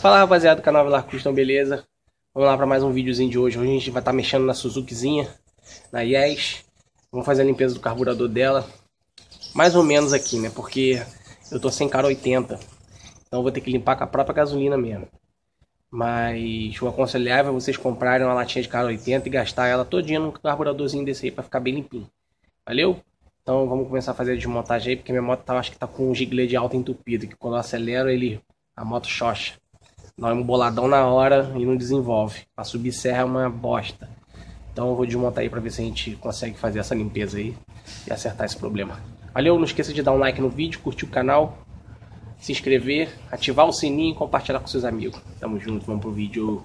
Fala, rapaziada do canal Velar Custom, beleza? Vamos lá para mais um videozinho de hoje. Hoje a gente vai estar mexendo na Suzukizinha, na Yes. Vamos fazer a limpeza do carburador dela. Mais ou menos aqui, né? Porque eu tô sem cara 80. Então eu vou ter que limpar com a própria gasolina mesmo. Mas o aconselhável é vocês comprarem uma latinha de cara 80 e gastar ela todinha num carburadorzinho desse aí para ficar bem limpinho. Valeu? Então vamos começar a fazer a desmontagem aí, porque minha moto acho que tá com um giglê de alta entupido, que quando eu acelero a moto xoxa. Dá um boladão na hora e não desenvolve. Para subir serra é uma bosta. Então eu vou desmontar aí para ver se a gente consegue fazer essa limpeza aí e acertar esse problema. Valeu, não esqueça de dar um like no vídeo, curtir o canal, se inscrever, ativar o sininho e compartilhar com seus amigos. Tamo junto, vamos pro vídeo.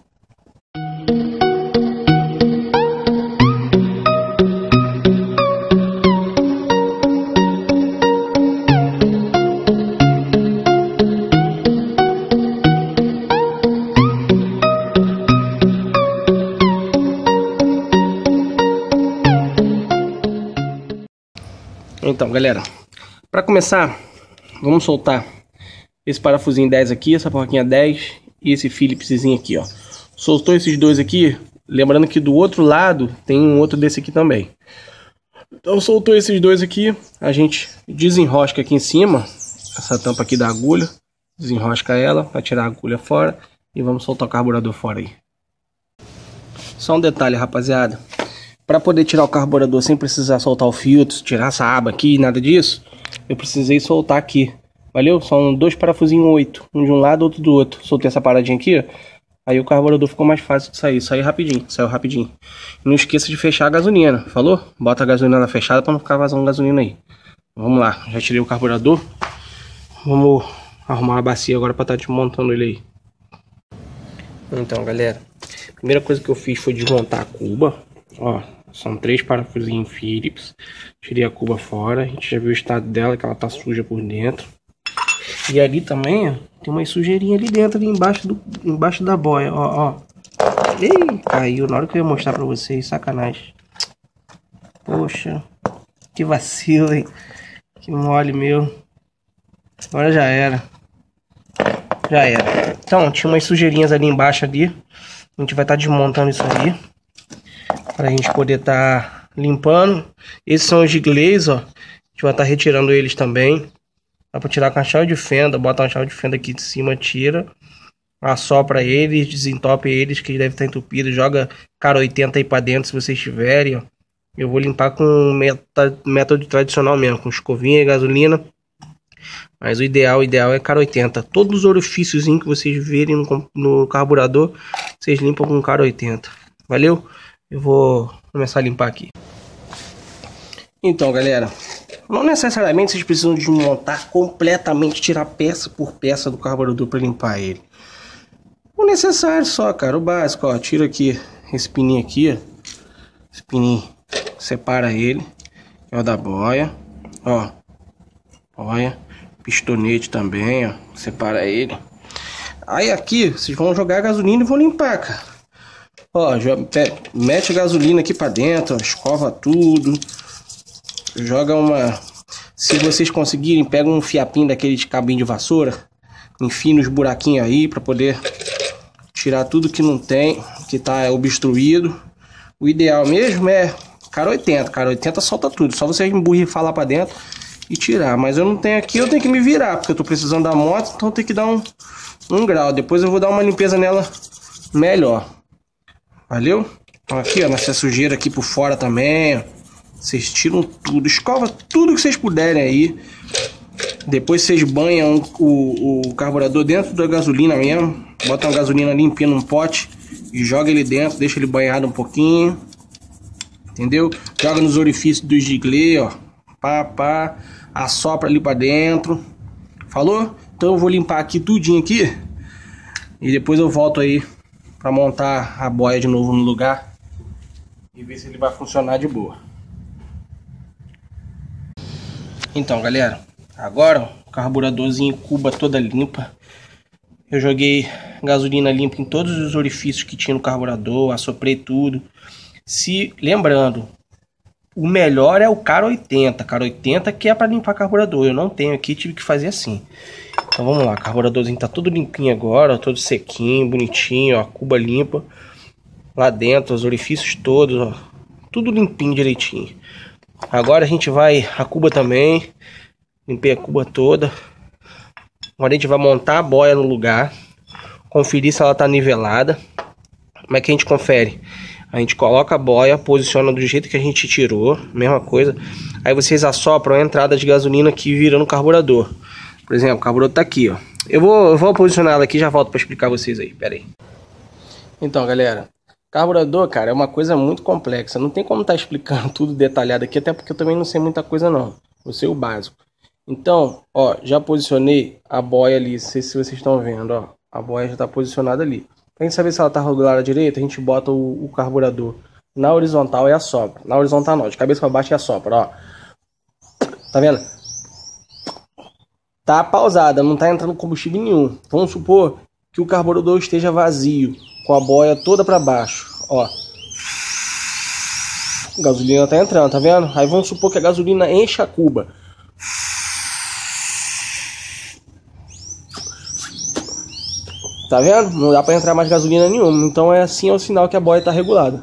Então, galera, para começar, vamos soltar esse parafusinho 10 aqui, essa porquinha 10 e esse Phillipszinho aqui, ó. Soltou esses dois aqui, lembrando que do outro lado tem um outro desse aqui também. Então soltou esses dois aqui, a gente desenrosca aqui em cima, essa tampa aqui da agulha, desenrosca ela para tirar a agulha fora e vamos soltar o carburador fora aí. Só um detalhe, rapaziada. Para poder tirar o carburador sem precisar soltar o filtro, tirar essa aba aqui, nada disso, eu precisei soltar aqui, valeu? São dois parafusinhos 8, um de um lado, outro do outro. Soltei essa paradinha aqui, ó, aí o carburador ficou mais fácil de sair, saiu rapidinho. Não esqueça de fechar a gasolina, falou? Bota a gasolina fechada para não ficar vazando gasolina aí. Vamos lá, já tirei o carburador, vamos arrumar a bacia agora para estar desmontando ele aí. Então, galera, a primeira coisa que eu fiz foi desmontar a cuba, ó. São 3 parafusinhos Phillips. Tirei a cuba fora. A gente já viu o estado dela, que ela tá suja por dentro. E ali também, ó, tem uma sujeirinha ali dentro, ali embaixo da boia, ó. Ih, caiu na hora que eu ia mostrar pra vocês, sacanagem. Poxa, que vacilo, hein? Que mole meu. Agora já era. Então, tinha umas sujeirinhas ali embaixo ali. A gente vai estar desmontando isso aí, para a gente poder estar limpando. Esses são os giglês, ó. A gente vai estar retirando eles também. Dá para tirar com a chave de fenda. Bota uma chave de fenda aqui de cima, tira. Assopra eles, desentope eles, que deve estar entupido. Joga cara 80 aí para dentro, se vocês tiverem, ó. Eu vou limpar com método tradicional mesmo, com escovinha e gasolina. Mas o ideal é cara 80. Todos os orifícios que vocês verem no carburador, vocês limpam com cara 80. Valeu? Eu vou começar a limpar aqui. Então, galera, não necessariamente vocês precisam desmontar completamente, tirar peça por peça do carburador para limpar ele. O necessário só, cara, o básico, ó. Tira aqui esse pininho aqui, ó. Esse pininho, separa ele, é o da boia, ó. Boia, pistonete também, ó. Separa ele. Aí aqui, vocês vão jogar a gasolina e vão limpar, cara. Ó, mete a gasolina aqui pra dentro, ó, escova tudo. Joga uma... Se vocês conseguirem, pega um fiapinho daquele de cabinho de vassoura, enfia nos buraquinhos aí pra poder tirar tudo que não tem, que tá obstruído. O ideal mesmo é cara 80. Cara 80 solta tudo, só vocês emburrifar lá pra dentro e tirar. Mas eu não tenho aqui, eu tenho que me virar, porque eu tô precisando da moto, então eu tenho que dar um grau. Depois eu vou dar uma limpeza nela melhor. Valeu? Então aqui, ó, nessa sujeira aqui por fora também, ó. Vocês tiram tudo, escova tudo que vocês puderem aí. Depois vocês banham o carburador dentro da gasolina mesmo. Bota uma gasolina limpinha num pote e joga ele dentro, deixa ele banhado um pouquinho. Entendeu? Joga nos orifícios do giglê, ó. Pá, assopra ali pra dentro. Falou? Então eu vou limpar aqui tudinho aqui. E depois eu volto aí para montar a boia de novo no lugar e ver se ele vai funcionar de boa. Então, galera, agora o carburadorzinho cuba toda limpa. Eu joguei gasolina limpa em todos os orifícios que tinha no carburador, assoprei tudo. Lembrando, o melhor é o Cara 80. Cara 80 que é para limpar carburador. Eu não tenho aqui, tive que fazer assim. Então vamos lá, o carburadorzinho tá tudo limpinho agora, todo sequinho, bonitinho, ó, a cuba limpa. Lá dentro, os orifícios todos, ó, tudo limpinho direitinho. Agora a gente vai, a cuba também, limpei a cuba toda. Agora a gente vai montar a boia no lugar, conferir se ela tá nivelada. Como é que a gente confere? A gente coloca a boia, posiciona do jeito que a gente tirou, mesma coisa. Aí vocês assopram a entrada de gasolina que vira no carburador. Por exemplo, o carburador tá aqui, ó. Eu vou posicionar ela aqui e já volto para explicar vocês aí, pera aí. Então, galera, carburador, cara, é uma coisa muito complexa. Não tem como estar explicando tudo detalhado aqui, até porque eu também não sei muita coisa não. Eu sei o básico. Então, ó, já posicionei a boia ali, não sei se vocês estão vendo, ó. A boia já está posicionada ali. Pra gente saber se ela tá regular à direita, a gente bota o carburador na horizontal e assopra. Na horizontal não, de cabeça para baixo e assopra, ó. Tá vendo? Tá pausada, não tá entrando combustível nenhum. Vamos supor que o carburador esteja vazio, com a boia toda para baixo, ó. A gasolina tá entrando, tá vendo? Aí vamos supor que a gasolina enche a cuba. Tá vendo? Não dá para entrar mais gasolina nenhuma. Então é assim, é o sinal que a boia tá regulada.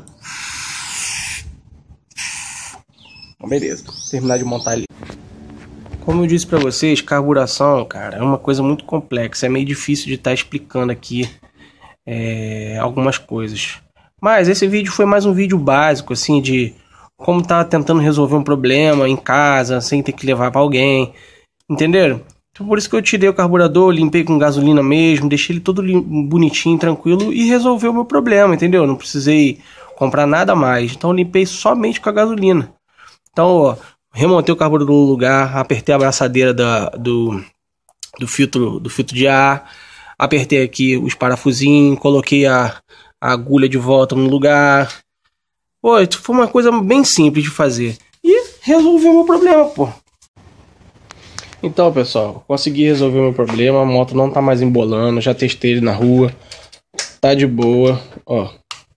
Beleza, vou terminar de montar ali. Como eu disse para vocês, carburação, cara, é uma coisa muito complexa. É meio difícil de estar explicando aqui algumas coisas. Mas esse vídeo foi mais um vídeo básico, assim, de como tá tentando resolver um problema em casa, sem ter que levar para alguém. Entenderam? Então por isso que eu tirei o carburador, limpei com gasolina mesmo, deixei ele todo bonitinho, tranquilo e resolveu o meu problema, entendeu? Não precisei comprar nada mais. Então eu limpei somente com a gasolina. Então, ó, remontei o carburador no lugar, apertei a abraçadeira do filtro de ar, apertei aqui os parafusinhos, coloquei a agulha de volta no lugar. Pô, isso foi uma coisa bem simples de fazer. E resolveu o meu problema, pô. Então, pessoal, consegui resolver o meu problema. A moto não tá mais embolando. Já testei ele na rua. Tá de boa, ó.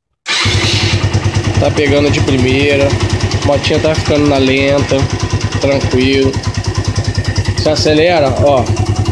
Tá pegando de primeira. A motinha tá ficando na lenta. Tranquilo. Se acelera, ó.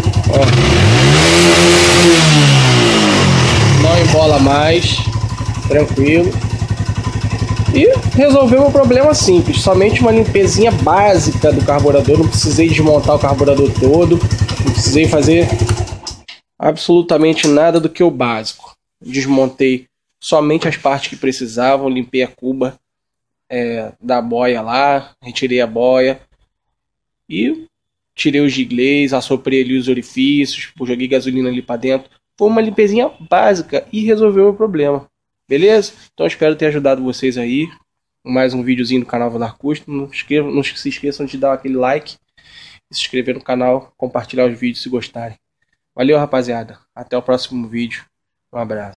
Não embola mais. Tranquilo. E resolveu o problema simples. Somente uma limpezinha básica do carburador. Não precisei desmontar o carburador todo. Não precisei fazer absolutamente nada do que o básico. Desmontei somente as partes que precisavam. Limpei a cuba da boia lá. Retirei a boia. E tirei os giglês. Assoprei ali os orifícios. Joguei gasolina ali para dentro. Foi uma limpezinha básica e resolveu o problema. Beleza? Então espero ter ajudado vocês aí. Mais um videozinho do canal Valar Custom. Não se esqueçam de dar aquele like, se inscrever no canal, compartilhar os vídeos se gostarem. Valeu, rapaziada. Até o próximo vídeo. Um abraço.